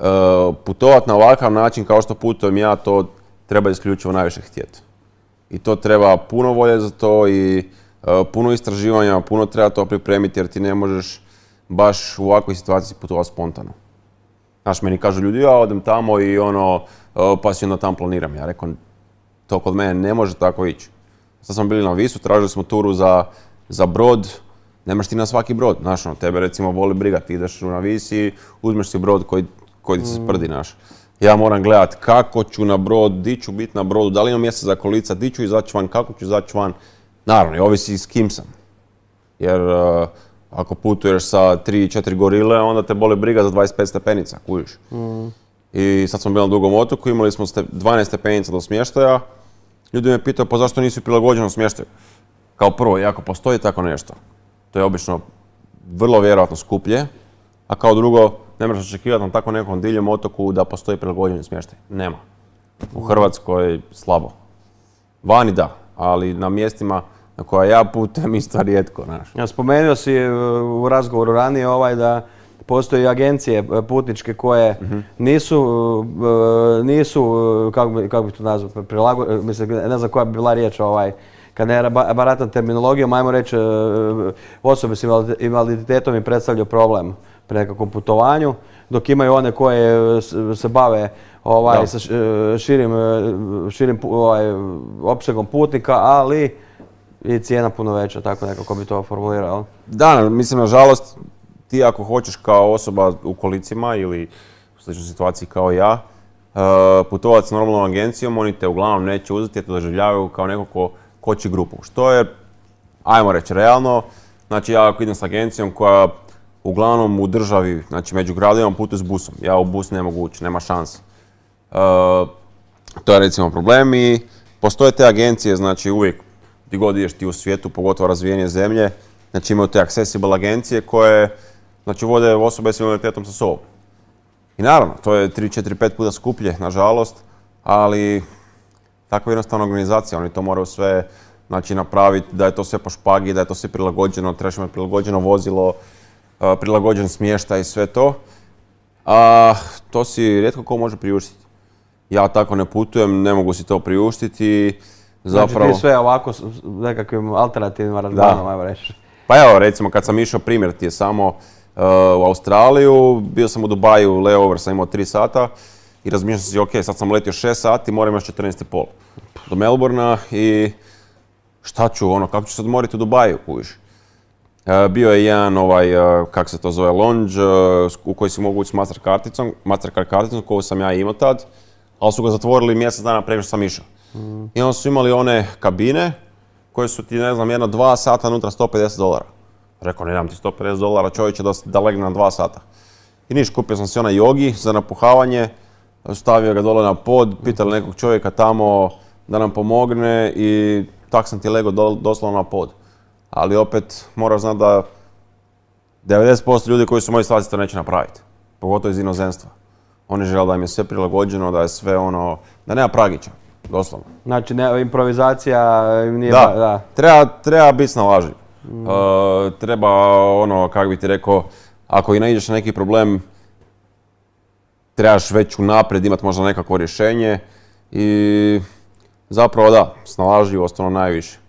putovati na ovakav način kao što putujem ja, to treba isključivo najviše htjeti. I to treba puno volje za to i puno istraživanja, puno treba to pripremiti jer ti ne možeš baš u ovakvoj situaciji putovati spontano. Znaš, meni kažu ljudi, ja odem tamo i pa si onda tam planiram. Ja rekao, to kod mene ne može tako ići. Sad smo bili na Visu, tražili smo turu za brod, nemaš ti na svaki brod. Znaš, tebe recimo voli briga, ti ideš na Vis i uzmeš si brod koji ti se sprdi, znaš. Ja moram gledat kako ću na brod, di ću biti na brodu, da li imam mjesta za kolica, di ću izaći van, kako ću izaći van. Naravno, i ovisi s kim sam. Jer ako putuješ sa 3-4 gorile, onda te boli briga za 25 stepenica, kužiš. I sad smo bili na Dugom otoku, imali smo 12 stepenica do smještaja. Ljudi me pitaju pa zašto nisi prilagođeno smještaju. Kao prvo, ako postoji tako nešto, to je obično vrlo vjerojatno skuplje, a kao drugo, ne možeš očekivati na tako nekom divljem otoku da postoji prilagođeni smještaj. Nema. U Hrvatskoj slabo. Vani da, ali na mjestima na koja ja putujem isto rijetko, znaš. Ja, spomenuo si u razgovoru ranije da postoje agencije putničke koje nisu, kako bi to nazvao, mislim, ne znam koja bi bila riječ, kad ne baratam terminologijom, ajmo reći, osobe s invaliditetom im predstavljaju problem pri nekakvom putovanju, dok imaju one koje se bave sa širim opsegom putnika, ali i cijena puno veća, tako nekako bi to formulirao. Da, mislim, nažalost, ti ako hoćeš kao osoba u kolicima ili u sličnoj situaciji kao ja, putovati s normalnom agencijom, oni te uglavnom neće uzeti jer te doživljavaju kao neko ko koči grupu. Što je, ajmo reći, realno. Znači, ja ako idem s agencijom koja uglavnom u državi, znači među gradovima putuju s busom. Ja u bus ne mogu ući, nema šanse. To je recimo problem i postoje te agencije, znači uvijek gdje god ideš ti u svijetu, pogotovo razvijenije zemlje, znači imaju te accessible agencije koje znači vode osobe s invaliditetom sa sobom. I naravno, to je 3, 4, 5 puta skuplje, nažalost, ali takva je jednostavna organizacija, oni to moraju sve znači, napraviti, da je to sve po špagi, da je to sve prilagođeno, trebaš imati prilagođeno vozilo, prilagođen smještaj i sve to. A to si rijetko ko može priuštiti. Ja tako ne putujem, ne mogu si to priuštiti. Znači ti sve ovako s nekakvim alternativnim aranžmanom, ajmo reći. Pa evo, recimo kad sam išao, primjer ti je samo u Australiju, bio sam u Dubaju, layover sam imao 3 sata i razmišljam si, ok, sad sam letio 6 sati, moram još 14,5 do Melbourna i šta ću, kako ću se odmoriti u Dubaju, kužiš. Bio je jedan kak se to zove, lounge u koji si mogu ući s Mastercard karticom koju sam ja imao tad, ali su ga zatvorili mjesec dana prije što sam išao. I onda su imali one kabine koje su ti, ne znam, 1-2 sata unutra $150. Rekao, ne dam ti $150 čovječe da legne na 2 sata. I niš, kupio sam si onaj jogi za napuhavanje, stavio ga dole na pod, pitali nekog čovjeka tamo da nam pomogne i tak sam ti legao doslovno na pod. Ali opet moraš znati da 90% ljudi koji su moji stvari to neće napraviti, pogotovo iz inozemstva. Oni žele da im je sve prilagođeno, da je sve da nema pragića, doslovno. Znači improvizacija im nije... Da, treba biti snalažljiv. Treba kako bi ti rekao, ako i ne ideš na neki problem, trebaš već unaprijed imati možda nekakvo rješenje i zapravo da, snalažljivost najviše.